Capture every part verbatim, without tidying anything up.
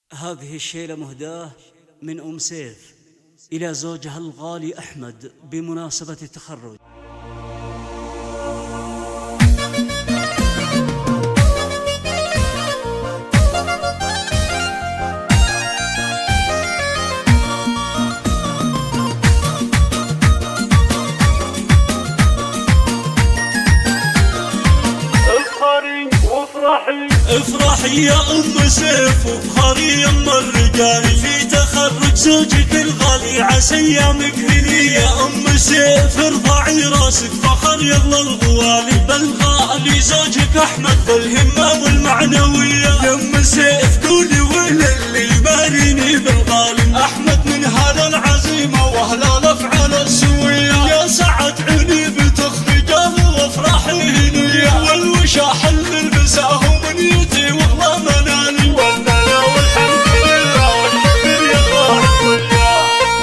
هذه الشيلة مهداة من أم سيف إلى زوجها الغالي أحمد بمناسبة التخرج. افرحي يا ام سيف وافخري يا ام الرجال في تخرج زوجك الغالي، عسى ايامك هنيه يا ام سيف. ارفعي راسك فخر يغلى الغوالي، بالغالي زوجك احمد بالهمه والمعنويه. يا ام سيف قولي ويل اللي يباريني بالغالي، احمد من هذا العزيمه واهل الافعال السويه. يا سعد عيني بتخرجه وافرحي هنيه، والوشاح اللي لبساه منيتي والله مناني، والملا والحمد لله والشكر يا صاحب الجاه.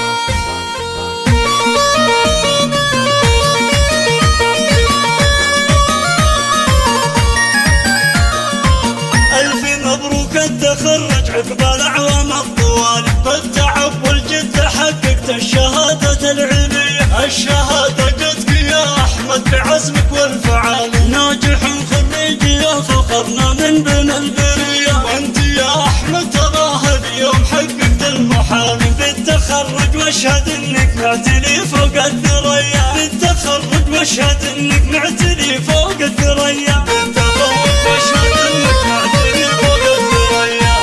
ألف مبروك التخرج عقب الأعوام الطوال، بالتعب والجد حققت الشهادة العليا. الشهادة جتك يا أحمد بعزمك والفعال، ناجح خريج يا فخرنا من بين البرية. وانت يا أحمد تراها اليوم حققت المحال، بالتخرج واشهد انك معتلي فوق الثريا. بالتخرج واشهد انك معتلي فوق الثريا. بالتخرج واشهد انك معتلي فوق الثريا.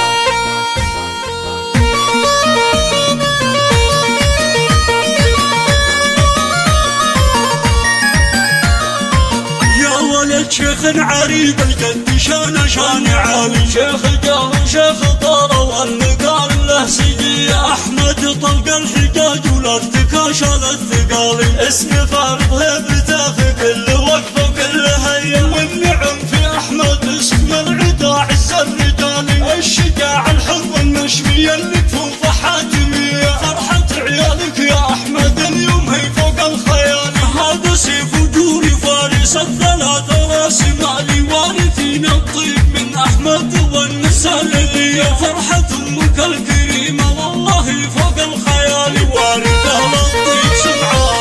يا ولد شيخ عريض الجد شان شان عالي، شيخ جاه شيخ طار والنقال له سجية. احمد طلق الحجاج ولا ارتكاش الثقالي، اسم فارض هيبته في كل وقفه وكل هيا. والنعم في احمد اسم العدا عز الرجالي، الشجاع الحر المشمي الكفوف حاتميه. فرحة عيالك يا احمد اليوم هي فوق الخيال، هذا سيف وجوري فارس الثلاثة راس مالي، وارثين الطيب من احمد والنسالية. فرحة امك الكريمة والله فوق الخيال، وارثة للطيب سمعة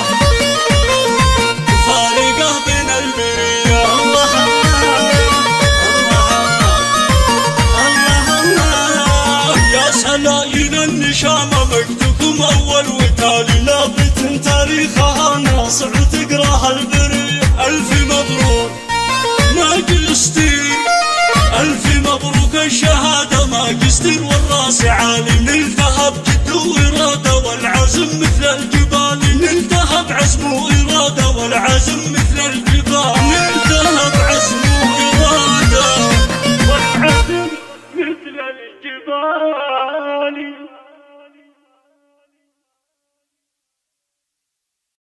فارقة بين البرية. الله الله الله يا سلايل النشامة مجدكم اول وتالي، لابت تاريخها ناصع تقراها البرية. الف مبروك ماجستير، الف مبروك الشهادة ماجستير والراس عالي. نلتها بجد وإرادة والعزم مثل الجبال، نلتها بعزم وإرادة والعزم مثل الجبال. نلتها بعزم وإرادة والعزم مثل الجبال.